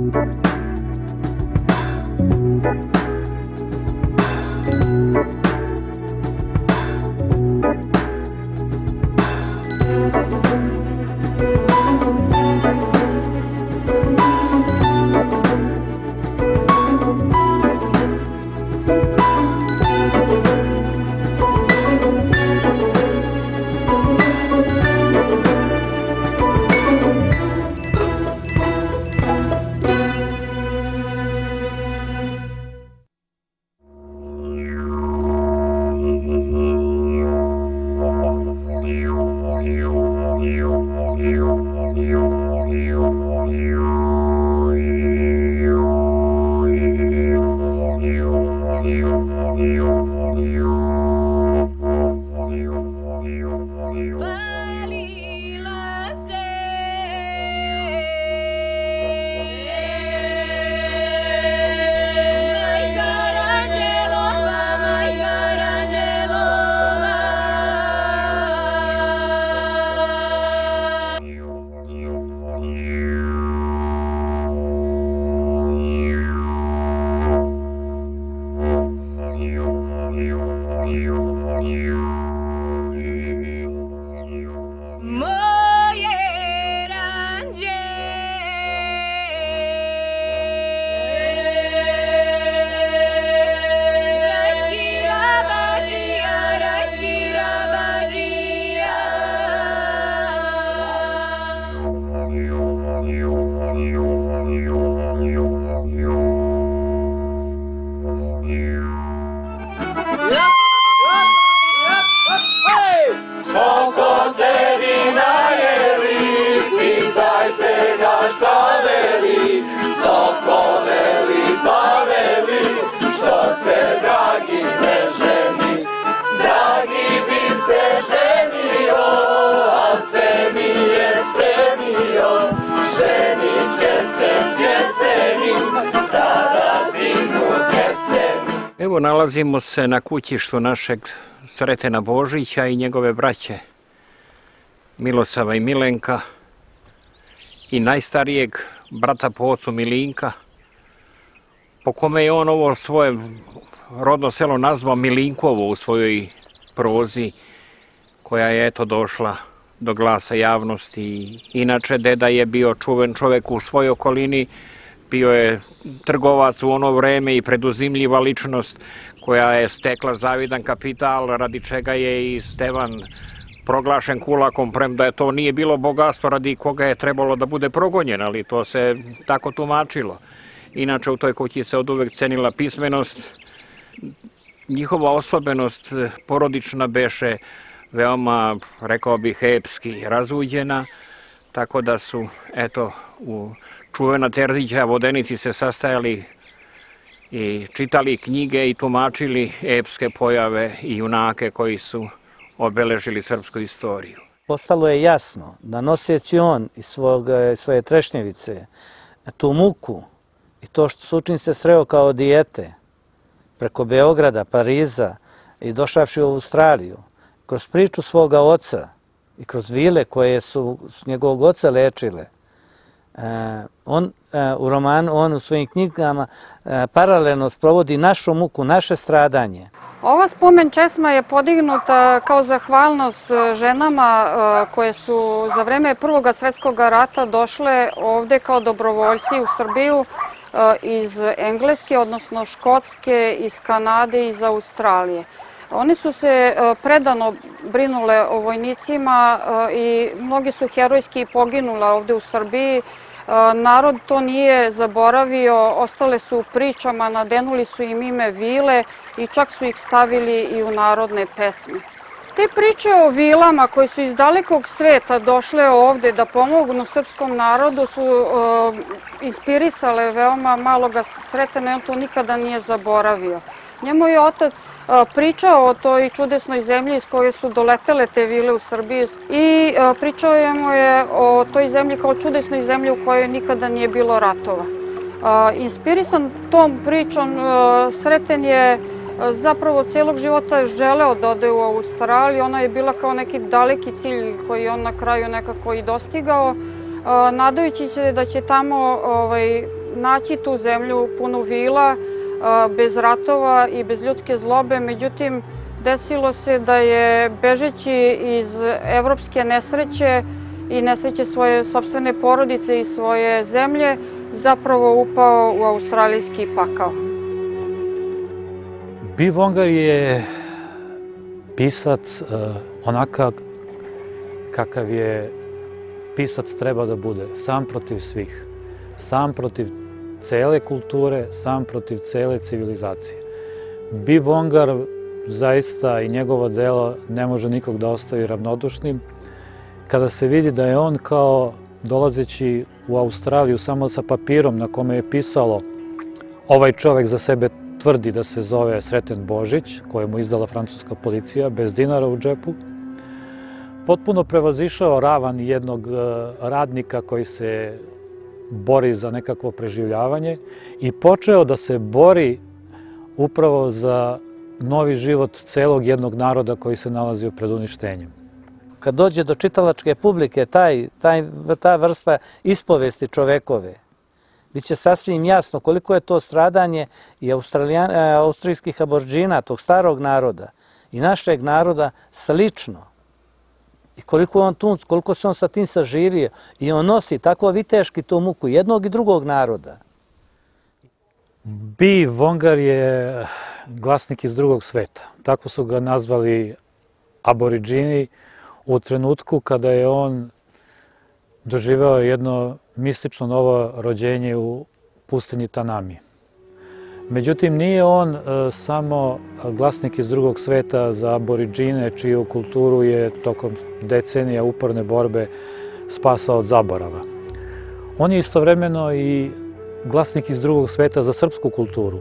Evo, nalazimo se na kućištu našeg Sretena Božića i njegove braće Milosava i Milenka i najstarijeg brata po ocu Milinka, po kome je on ovo svoje rodno selo nazvao Milinkovo u svojoj prozi, koja je eto došla do glasa javnosti. Inače, deda je bio čuven čovek u svojoj okolini, bio je trgovac u ono vreme i preduzimljiva ličnost koja je stekla zavidan kapital, radi čega je i Stevan proglašen kulakom, premda je to nije bilo bogatstvo radi koga je trebalo da bude progonjen, ali to se tako tumačilo. Inače, u toj kući se oduvek cenila pismenost. Njihova osobenost porodična beše veoma, rekao bih, epski razvuđena, tako da su, eto, u čuvena Terzića Vodenici se sastajali i čitali knjige i tumačili epske pojave i junake koji su obeležili srpsku istoriju. Postalo je jasno da noseći on iz svoje trešnjevice tu muku i to što Sučin se sreo kao dijete preko Beograda, Pariza i došavši u Australiju, kroz priču svoga oca i kroz vile koje su njegovog oca lečile, on u romanu, on u svojim knjigama paralelno sprovodi našu muku, naše stradanje. Ova spomen česma je podignuta kao zahvalnost ženama koje su za vreme Prvog svetskog rata došle ovde kao dobrovoljci u Srbiju iz Engleske, odnosno Škotske, iz Kanade i iz Australije. One su se predano brinule o vojnicima i mnogi su herojski poginule ovde u Srbiji. Narod to nije zaboravio, ostale su u pričama, nadenuli su im ime vile i čak su ih stavili i u narodne pesme. Te priče o vilama koji su iz dalekog sveta došle ovde da pomognu srpskom narodu su inspirisale veoma maloga Sretena, on to nikada nije zaboravio. Njemu je otac pričao o toj čudesnoj zemlji iz koje su doletele te vile u Srbiji i pričao mu je o toj zemlji kao čudesnoj zemlji u kojoj nikada nije bilo ratova. Inspirisan tom pričom, Sreten je zapravo cijelog života želeo da ode u Australiju. Ona je bila kao neki daleki cilj koji on na kraju nekako i dostigao, nadajući se da će tamo naći tu zemlju punu vila, bez ratova i bez ljudske zlobe. Međutim, desilo se da je, bežeći iz evropske nesreće i nesreće svoje sopstvene porodice i svoje zemlje, zapravo upao u australijski pakao. Bi Vongar je pisac onakav kakav je pisac treba da bude, sam protiv svih, sam protiv cele kulture, sam protiv cele civilizacije. Bi Vongar zaista i njegovo delo ne može nikog da ostavi ravnodušnim. Kada se vidi da je on kao dolazeći u Australiju samo sa papirom na kome je pisalo ovaj čovek za sebe tvrdi da se zove Sreten Božić, koje mu izdala francuska policija, bez dinara u džepu, potpuno prevazišao ravan jednog radnika koji se bori za nekakvo preživljavanje i počeo da se bori upravo za novi život celog jednog naroda koji se nalazio pred uništenjem. Kad dođe do čitalačke publike, ta vrsta ispovesti čovekove, bit će sasvim jasno koliko je to stradanje i austrijskih aborđina, tog starog naroda, i našeg naroda slično. I koliko se on sa tim saživio. I on nosi tako viteški tu muku jednog i drugog naroda. Bi Vongar je glasnik iz drugog sveta. Tako su ga nazvali aboriđini u trenutku kada je on doživeo jedno mistično novo rođenje u pustinji Tanami. Međutim, nije on samo glasnik iz drugog sveta za aboriđine, čiju kulturu je tokom decenija uporne borbe spasao od zaborava. On je istovremeno i glasnik iz drugog sveta za srpsku kulturu.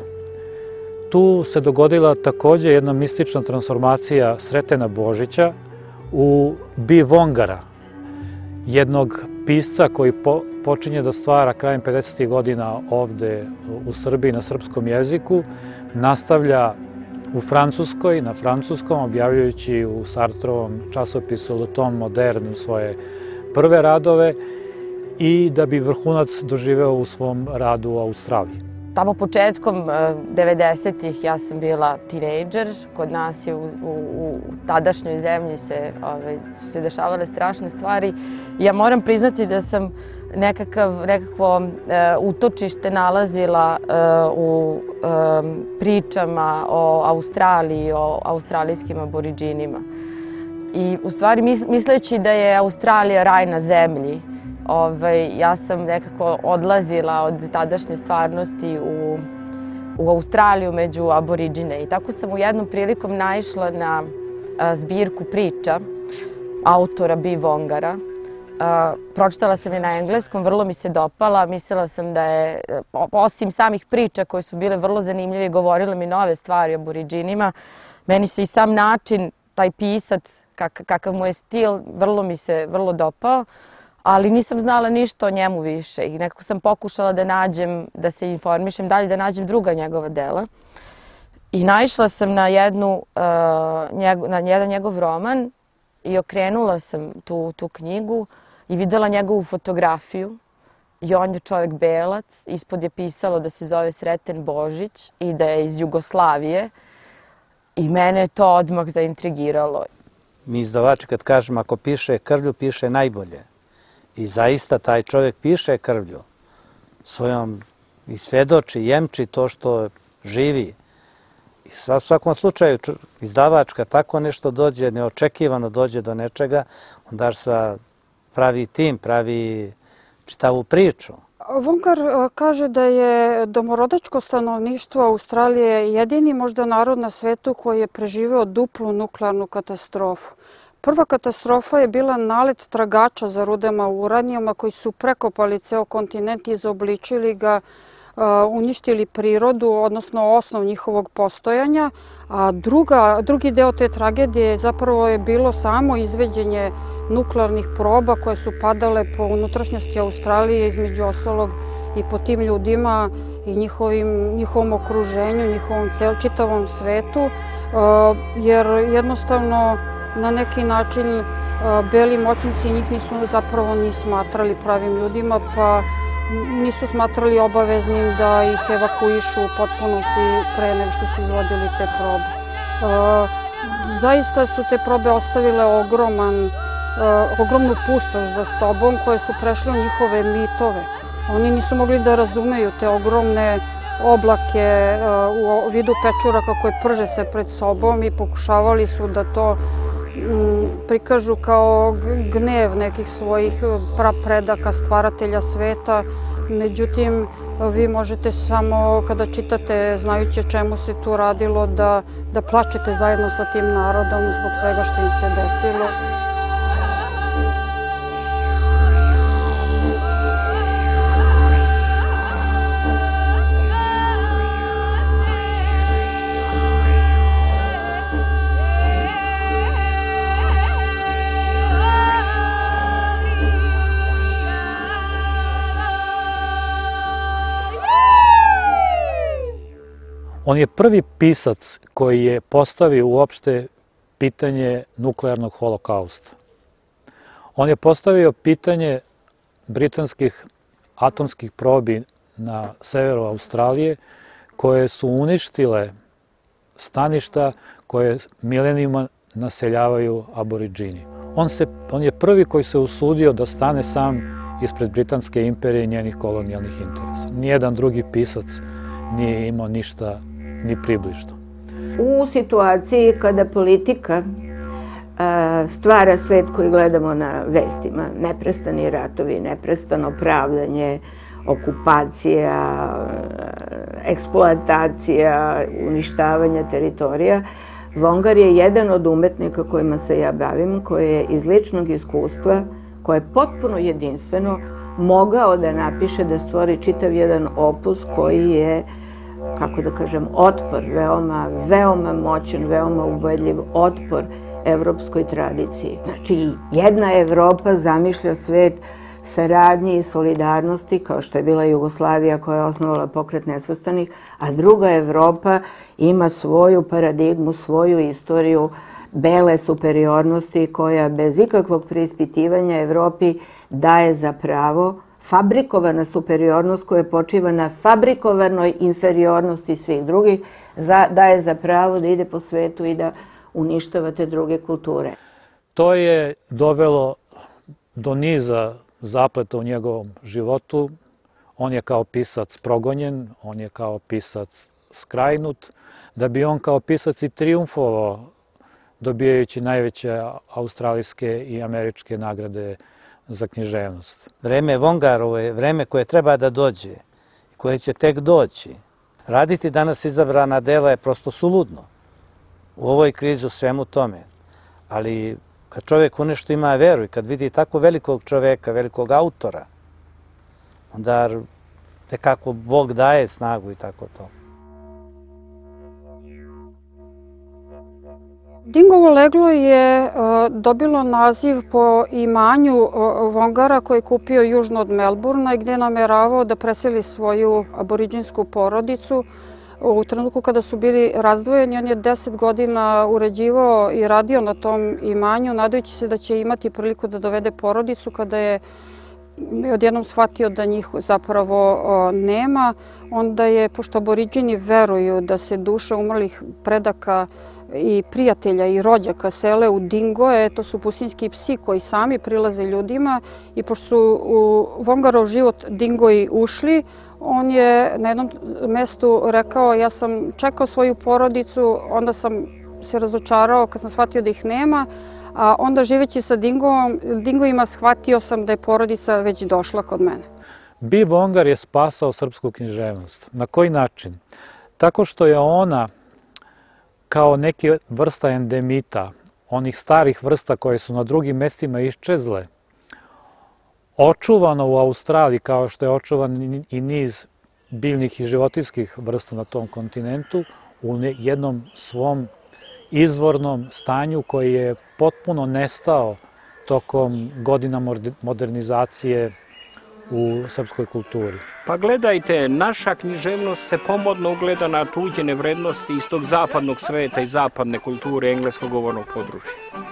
Tu se dogodila takođe jedna mistična transformacija Sretena Božića u Bi Vongara, jednog pisca koji počinje da stvara krajem 50. godina ovde u Srbiji na srpskom jeziku, nastavlja u Francuskoj, na francuskom, objavljujući u Sartrovom časopisu Le Temps Moderne svoje prve radove i da bi vrhunac doživeo u svom radu u Australiji. Tamo početkom 90-ih ja sam bila tinejdžer, kod nas je u tadašnjoj zemlji su se dešavale strašne stvari. Ja moram priznati da sam nekakvo utočište nalazila u pričama o Australiji, o australijskim aboriđinima. I u stvari misleći da je Australija raj na zemlji, ja sam nekako odlazila od tadašnje stvarnosti u Australiju među aboriđine. I tako sam u jednom prilikom naišla na zbirku priča autora Bi Vongara. Pročitala sam je na engleskom, vrlo mi se dopala. Mislila sam da je, osim samih priča koje su bile vrlo zanimljive i govorile mi nove stvari o aboriđinima, meni se i sam način, taj pisac, kakav mu je stil, vrlo mi se dopao. Ali nisam znala ništa o njemu više i nekako sam pokušala da nađem, da se informišem dalje, da nađem druga njegova dela. I naišla sam na jedan njegov roman i okrenula sam tu knjigu i videla njegovu fotografiju. I on je čovjek belac, ispod je pisalo da se zove Sreten Božić i da je iz Jugoslavije. I mene je to odmah zaintrigiralo. Mi izdavači kad kažemo ako piše krvlju, piše najbolje. I zaista taj čovjek piše krvlju svojom i svedoči, jemči to što živi. I u svakom slučaju izdavač kad tako nešto dođe, neočekivano dođe do nečega, onda se pravi tim, pravi čitavu priču. Vongar kaže da je domorodačko stanovništvo Australije jedini možda narod na svetu koji je preživeo duplu nuklearnu katastrofu. Prva katastrofa je bila nalet tragača za rudama uranijuma koji su prekopali ceo kontinent i izobličili ga, uništili prirodu, odnosno osnov njihovog postojanja. A drugi deo te tragedije zapravo je bilo samo izveđenje nuklearnih proba koje su padale po unutrašnjosti Australije, između ostalog i po tim ljudima i njihovom okruženju, njihovom čitavom svetu, jer jednostavno na neki način beli moćnici njih nisu zapravo ni smatrali pravim ljudima, pa nisu smatrali obaveznim da ih evakuišu u potpunosti pre nego što su izvodili te probe. Zaista su te probe ostavile ogromnu pustoš za sobom koje su prešle u njihove mitove. Oni nisu mogli da razumeju te ogromne oblake u vidu pečuraka koje prže se pred sobom i pokušavali su da to prikažu kao gnev nekih svojih prapredaka, stvaratelja sveta. Međutim, vi možete samo kada čitate, znajući o čemu se tu radilo, da plačete zajedno sa tim narodom zbog svega što im se desilo. On je prvi pisac koji je postavio uopšte pitanje nuklearnog holokausta. On je postavio pitanje britanskih atomskih probi na severu Australije koje su uništile staništa koje milenijuma naseljavaju aboriđini. On je prvi koji se usudio da stane sam ispred Britanske imperije i njenih kolonijalnih interesa. Nijedan drugi pisac nije imao ništa ni približno. U situaciji kada politika stvara svet koji gledamo na vestima, neprestani ratovi, neprestano pravdanje, okupacija, eksploatacija, uništavanja teritorija, Vongar je jedan od umetnika kojima se ja bavim, koji je iz ličnog iskustva, koje je potpuno jedinstveno, mogao da napiše, da stvori čitav jedan opus koji je, kako da kažem, otpor, veoma moćan, veoma ubedljiv otpor evropskoj tradiciji. Znači, jedna Evropa zamišlja svet saradnji i solidarnosti, kao što je bila Jugoslavija koja je osnovala Pokret nesvrstanih, a druga Evropa ima svoju paradigmu, svoju istoriju bele superiornosti koja bez ikakvog preispitivanja Evropi daje za pravo fabrikovana superiornost koja počiva na fabrikovanoj inferiornosti svih drugih, daje za pravo da ide po svetu i da uništava te druge kulture. To je dovelo do niza zapleta u njegovom životu. On je kao pisac progonjen, on je kao pisac skrajnut, da bi on kao pisac i triumfovao dobijajući najveće australijske i američke nagrade za književnost. Vreme Vongarovo je vreme koje treba da dođe, koje će tek doći. Raditi danas izabrana dela je prosto suludno u ovoj krizi, u svemu tome. Ali kad čovjek u nešto ima veru i kad vidi tako velikog čovjeka, velikog autora, onda nekako Bog daje snagu i tako to. Dingovo leglo je dobilo naziv po imanju Vongara koji je kupio južno od Melburna i gdje je nameravao da preseli svoju aboriđinsku porodicu. U trenutku kada su bili razdvojeni, on je 10 godina uređivao i radio na tom imanju, nadajući se da će imati priliku da dovede porodicu. Kada je odjednom shvatio da njih zapravo nema, onda je, pošto aboriđini veruju da se duše umrlih predaka i prijatelja i rođaka sele u dingoje, to su pustinjski psi koji sami prilaze ljudima, i pošto su u Vongarov život dingoji ušli, on je na jednom mestu rekao: ja sam čekao svoju porodicu, onda sam se razočarao kad sam shvatio da ih nema, a onda živeći sa dingovima shvatio sam da je porodica već došla kod mene. B. Vongar je spasao srpsku književnost. Na koji način? Tako što je ona kao neke vrsta endemita, onih starih vrsta koje su na drugim mestima iščezle, očuvano u Australiji, kao što je očuvan i niz biljnih i životinjskih vrsta na tom kontinentu, u jednom svom izvornom stanju koji je potpuno nestao tokom godina modernizacije u srpskoj kulturi. Pa gledajte, naša književnost se pomodno ugleda na tuđene vrednosti iz tog zapadnog sveta i zapadne kulture engleskogovornog područja.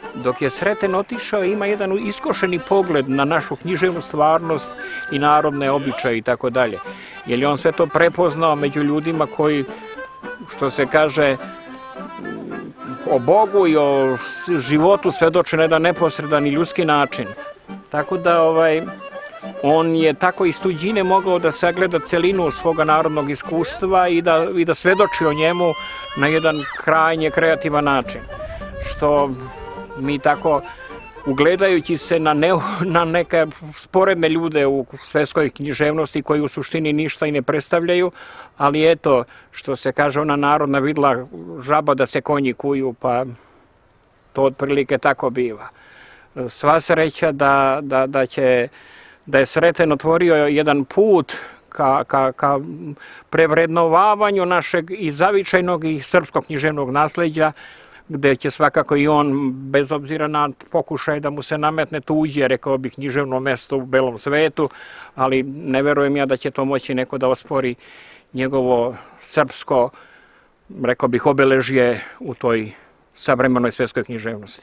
Dok je Sreten otišao, ima jedan iskošeni pogled na našu književnu stvarnost i narodne običaje i tako dalje. Jer je on sve to prepoznao među ljudima koji, što se kaže, o Bogu i o životu svedoče na jedan neposredan i ljudski način. Tako da on je tako iz tuđine mogao da sagleda celinu svoga narodnog iskustva i da svedoči o njemu na jedan krajnje kreativan način. Što mi tako, ugledajući se na neke sporedne ljude u svetskoj književnosti koji u suštini ništa i ne predstavljaju, ali eto, što se kaže, ona narodna vidla žaba da se konji kuju, pa to otprilike tako biva. Sva sreća da je Sreten otvorio jedan put ka prevrednovavanju našeg i zavičajnog i srpskog književnog nasleđa, gde će svakako i on, bez obzira na pokušaj da mu se nametne tuđe, rekao bih, književno mesto u belom svetu, ali ne verujem ja da će to moći neko da ospori njegovo srpsko, rekao bih, obeležje u toj savremenoj svetskoj književnosti.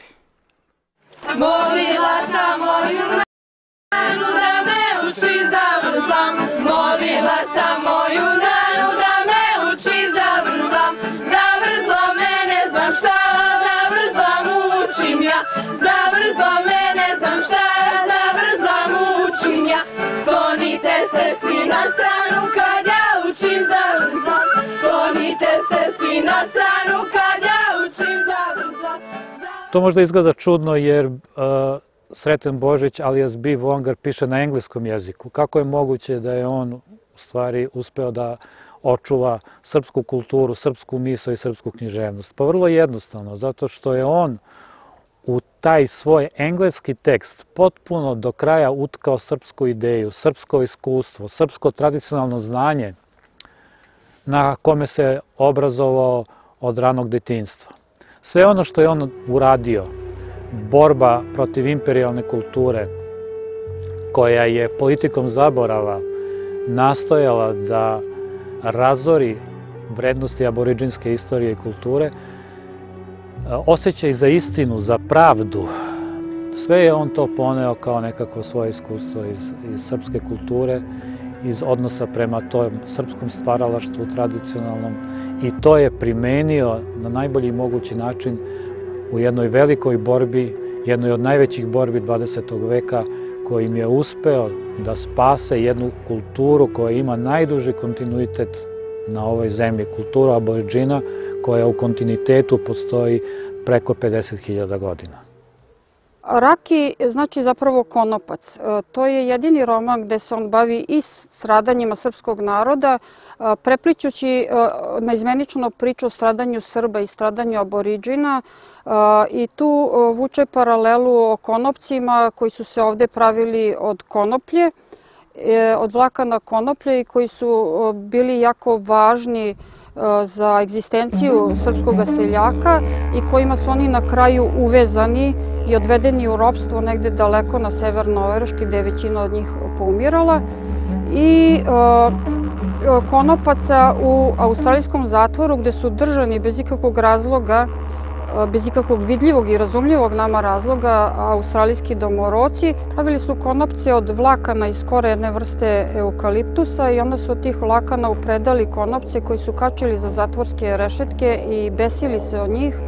Molila sam moju nanu da me uči zavrzlam, molila sam moju nanu da me uči zavrzlam, zavrzlo me ne znam šta, zavrzlam učim ja, zavrzlo me ne znam šta, zavrzlam učim ja, sklonite se svi na stranu kad ja učim zavrzlam, sklonite se svi na stranu kad ja učim zavrzlam. To možda izgleda čudno jer Sreten Božić alias B. Vongar piše na engleskom jeziku. Kako je moguće da je on u stvari uspeo da očuva srpsku kulturu, srpsku misao i srpsku književnost? Pa vrlo jednostavno, zato što je on u taj svoj engleski tekst potpuno do kraja utkao srpsku ideju, srpsko iskustvo, srpsko tradicionalno znanje na kome se obrazovao od ranog detinjstva. Sve ono što je on uradio, borba protiv imperijalne kulture, koja je politikom zaborava nastojala da razori vrednosti aboriđinske istorije i kulture, osjećaj za istinu, za pravdu, sve je on to poneo kao nekako svoje iskustvo iz srpske kulture, iz odnosa prema tom srpskom stvaralaštvu tradicionalnom, i to je primenio na najbolji mogući način u jednoj velikoj borbi, jednoj od najvećih borbi 20. veka, kojim je uspeo da spase jednu kulturu koja ima najduži kontinuitet na ovoj zemlji, kulturu aboriđina koja u kontinuitetu postoji preko 50.000 godina. Raki znači zapravo konopac. To je jedini roman gde se on bavi i stradanjima srpskog naroda, prepličući neizmeničnu priču o stradanju Srba i stradanju aboriđina, i tu vuče paralelu o konopcima koji su se ovde pravili od konoplje, od vlakana konoplje, i koji su bili jako važni za egzistenciju srpskog seljaka i kojima su oni na kraju uvezani i odvedeni u ropstvo negde daleko na sever Norveške, gde je većina od njih poumirala. I konopaca u australijskom zatvoru gde su držani bez ikakvog razloga, bez ikakvog vidljivog i razumljivog nama razloga, australijski domoroci. Pravili su konopce od vlakana iz kore jedne vrste eukaliptusa i onda su od tih vlakana upredali konopce koji su kačili za zatvorske rešetke i besili se od njih.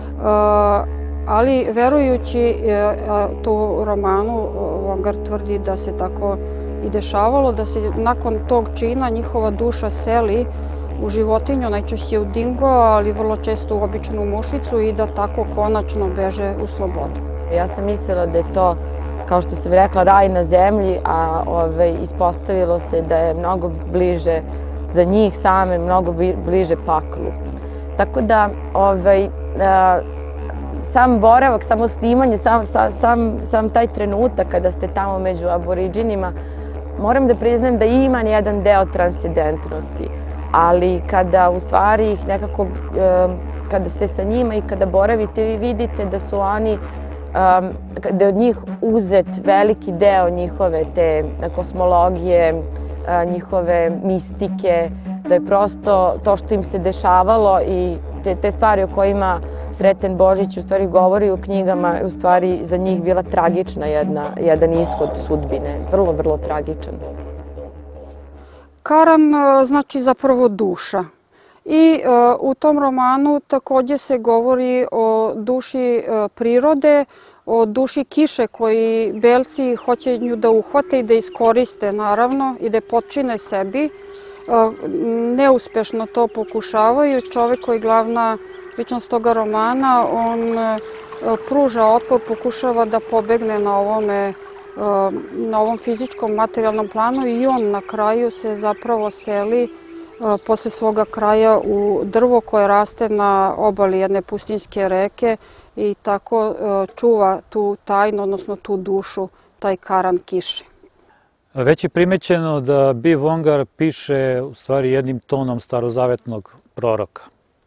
Ali verujući to u romanu, Vongar tvrdi da se tako i dešavalo, da se nakon tog čina njihova duša seli u životinju, najčešće u dingo, ali vrlo često u običnu mušicu, i da tako konačno beže u slobodu. Ja sam mislila da je to, kao što sam rekla, raj na zemlji, a ispostavilo se da je mnogo bliže za njih same, mnogo bliže paklu. Tako da sam boravak, samo snimanje, sam taj trenutak kada ste tamo među aboriđinima, moram da priznajem da ima jedan deo transcendentnosti. Ali kada u stvari ih nekako, kada ste sa njima i kada boravite, vi vidite da su oni, da je od njih uzet veliki deo njihove te kosmologije, njihove mistike, da je prosto to što im se dešavalo i te stvari o kojima Sreten Božić u stvari govori u knjigama, u stvari za njih bila tragična jedan ishod sudbine, vrlo, vrlo tragičan. Karan znači zapravo duša. I u tom romanu takođe se govori o duši prirode, o duši kiše koji belci hoće nju da uhvate i da iskoriste naravno i da potčine sebi. Neuspešno to pokušavaju. Čovek koji je glavna ličnost toga romana, on pruža otpor, pokušava da pobegne na ovom fizičkom materijalnom planu i on na kraju se zapravo seli posle svoga kraja u drvo koje raste na obali jedne pustinjske reke i tako čuva tu tajnu, odnosno tu dušu, taj Karan kiše. Već je primećeno da B. Vongar piše u stvari jednim tonom starozavetnog proroka.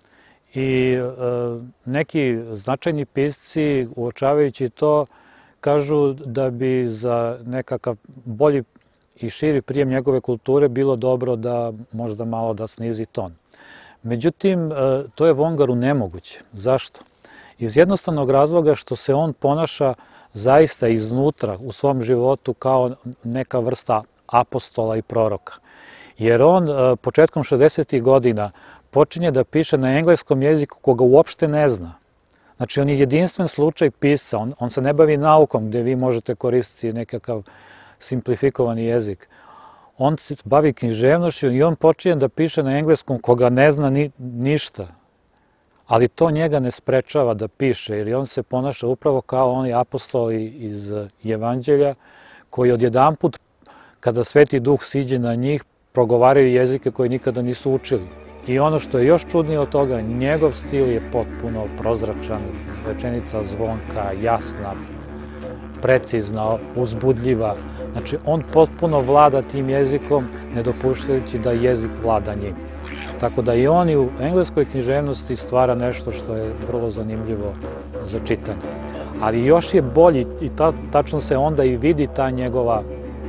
I neki značajni pisci, uočavajući to, kažu da bi za nekakav bolji i širi prijem njegove kulture bilo dobro da možda malo da snizi ton. Međutim, to je Vongaru nemoguće. Zašto? Iz jednostavnog razloga što se on ponaša zaista iznutra u svom životu kao neka vrsta apostola i proroka. Jer on početkom 60. godina počinje da piše na engleskom jeziku koga uopšte ne zna. Znači, on je jedinstven slučaj pisca, on se ne bavi naukom gde vi možete koristiti nekakav simplifikovani jezik. On se bavi književnošću i on počinje da piše na engleskom koga ne zna ništa. Ali to njega ne sprečava da piše, jer on se ponaša upravo kao oni apostoli iz Evanđelja, koji odjedanput, kada Sveti Duh siđe na njih, progovaraju jezike koje nikada nisu učili. I ono što je još čudnije od toga, njegov stil je potpuno prozračan, rečenica zvonka, jasna, precizna, uzbudljiva. Znači, on potpuno vlada tim jezikom, ne dopuštajući da jezik vlada njim. Tako da i on i u engleskoj književnosti stvara nešto što je vrlo zanimljivo za čitanje. Ali još je bolji, i tačno se onda i vidi ta njegova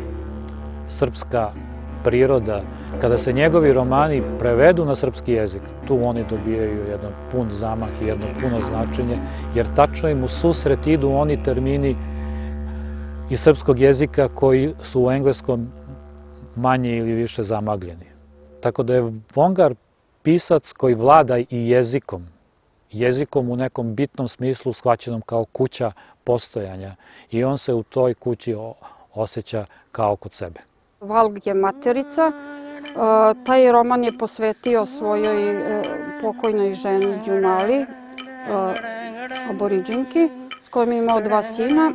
srpska priroda, kada se njegovi romani prevedu na srpski jezik, tu oni dobijaju jedan pun zamah i jedno puno značenje, jer tačno im u susret idu oni termini iz srpskog jezika koji su u engleskom manje ili više zamagljeni. Tako da je Vongar pisac koji vlada i jezikom u nekom bitnom smislu shvaćenom kao kuća postojanja i on se u toj kući osjeća kao kod sebe. Valg je materica. Taj roman je posvetio svojoj pokojnoj ženi Đumali, aboriđinki, s kojom je imao 2 sina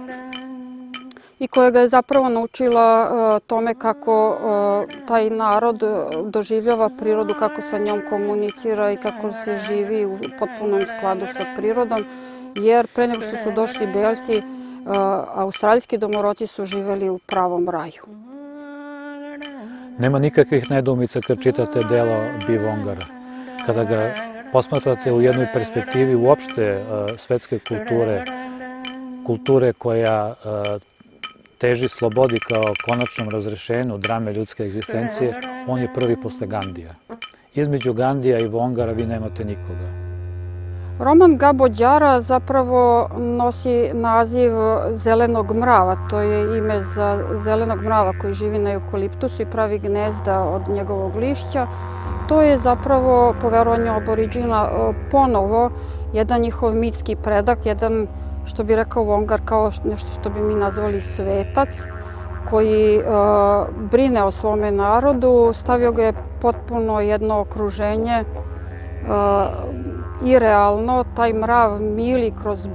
i koja ga je zapravo naučila tome kako taj narod doživljava prirodu, kako sa njom komunicira i kako se živi u potpunom skladu sa prirodom, jer pre nego što su došli belci, australijski domoroci su živeli u pravom raju. Nema nikakvih nedoumica kad čitate delo B. Vongara. Kada ga posmatrate u jednoj perspektivi uopšte svetske kulture koja teži slobodi kao konačnom razrešenju drame ljudske egzistencije, on je prvi posle Gandija. Između Gandija i Vongara vi nemate nikoga. Roman Gabo Đara zapravo nosi naziv Zelenog mrava. To je ime za zelenog mrava koji živi na eukaliptusu i pravi gnezda od njegovog lišća. To je zapravo, po verovanju aboriđina, ponovo jedan njihov mitski predak, jedan, što bi rekao Vongar, kao nešto što bi mi nazvali svetac, koji brine o svome narodu. Stavio ga je potpuno jedno okruženje irealno. Taj mrav mili kroz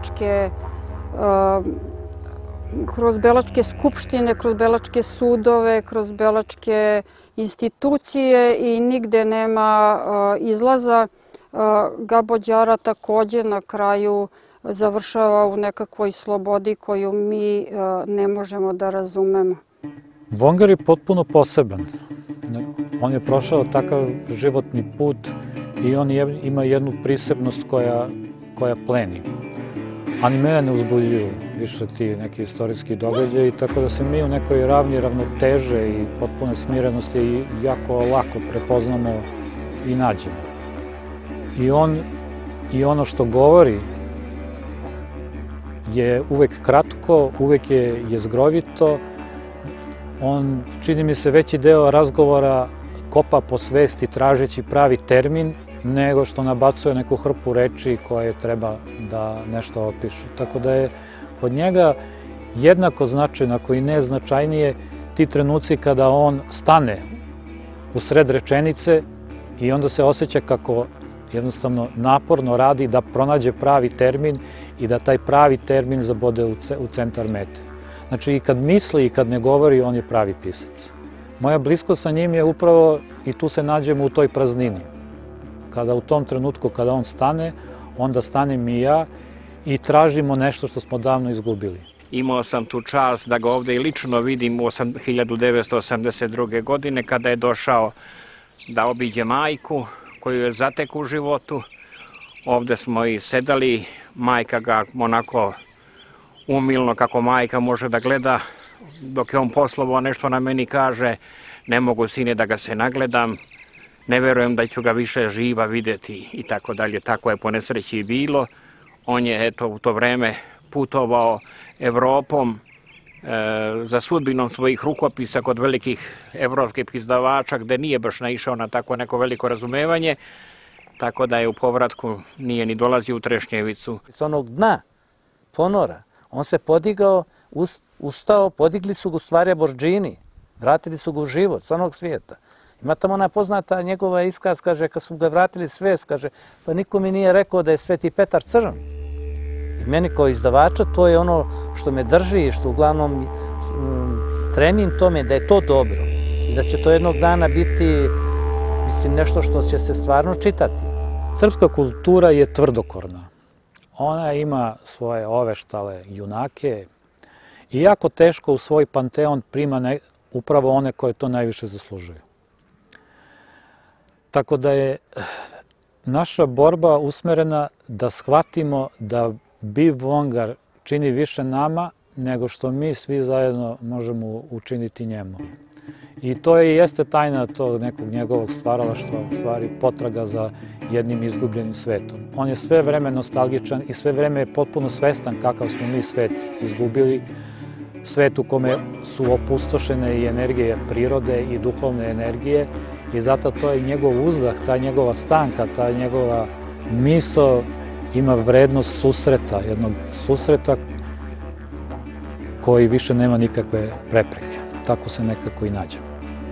belačke skupštine, kroz belačke sudove, kroz belačke institucije i nigde nema izlaza. Gabo Đara takođe na kraju završava u nekakvoj slobodi koju mi ne možemo da razumemo. Vongar je potpuno poseban. On je prošao takav životni put i on ima jednu prisebnost koja pleni. Ali mene ne uzbudljuju više ti neki istorijski događaji, tako da se mi u nekoj ravni ravnoteže i potpune smirenosti jako lako prepoznamo i nađemo. I on i ono što govori je uvek kratko, uvek je jezgrovito. On, čini mi se, veći deo razgovora kopa po svesti tražeći pravi termin, nego što nabacuje neku hrpu reči koje treba da nešto opišu. Tako da je kod njega jednako značajno, ako i ne značajnije, ti trenuci kada on stane u sred rečenice i onda se osjeća kako jednostavno naporno radi da pronađe pravi termin i da taj pravi termin zabode u centar mete. Znači i kad misli i kad ne govori, on je pravi pisac. Moja bliskost sa njim je upravo, i tu se nađemo u toj praznini. Kada u tom trenutku, kada on stane, onda stanem i ja i tražimo nešto što smo davno izgubili. Imao sam tu čast da ga ovde i lično vidim u 1982. godine kada je došao da obiđe majku koju je zatekao u životu. Ovde smo i sedali, majka ga onako umilno kako majka može da gleda. Dok je on poslovao nešto na meni kaže, ne mogu sine da ga se nagledam, ne verujem da ću ga više živa videti i tako dalje. Tako je po nesreći i bilo. On je eto u to vreme putovao Evropom za sudbinom svojih rukopisa kod velikih evropskih izdavača gde nije baš naišao na tako neko veliko razumevanje, tako da je u povratku nije ni dolazio u Trešnjevicu. S onog dna ponora on se podigao, ustao, podigli su ga u stvari aborđini, vratili su ga u život s onog svijeta. Ima tamo ona poznata njegova iskaz, kaže, kad su ga vratili svijest, kaže, pa niko mi nije rekao da je Sveti Petar crn. I meni kao izdavača to je ono što me drži i što uglavnom stremim tome da je to dobro i da će to jednog dana biti, mislim, nešto što će se stvarno čitati. Srpska kultura je tvrdokorna. Ona ima svoje oveštale junake i jako teško u svoj panteon prima upravo one koje to najviše zaslužuju. Tako da je naša borba usmerena da shvatimo da Biv Vongar čini više nama nego što mi svi zajedno možemo učiniti njemu. I to i jeste tajna tog nekog njegovog stvaralaštva, u stvari potraga za jednim izgubljenim svetom. On je sve vreme nostalgičan i sve vreme je potpuno svestan kakav smo mi svet izgubili, svet u kome su opustošene i energije prirode i duhovne energije i zato to je njegov uzdah, ta njegova stanka, ta njegova misao ima vrednost susreta, jednog susreta koji više nema nikakve prepreke. Tako se nekako i nađemo.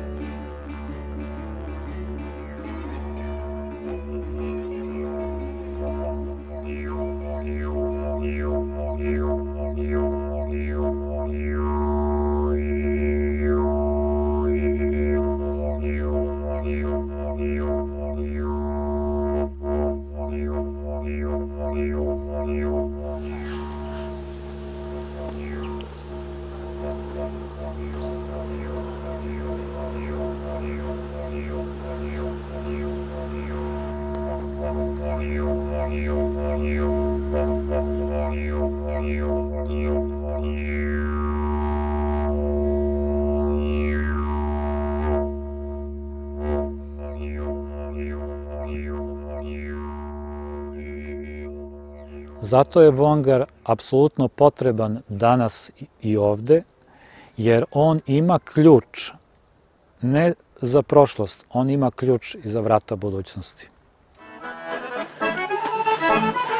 Zato je Vongar apsolutno potreban danas i ovde, jer on ima ključ ne za prošlost, on ima ključ i za vrata budućnosti.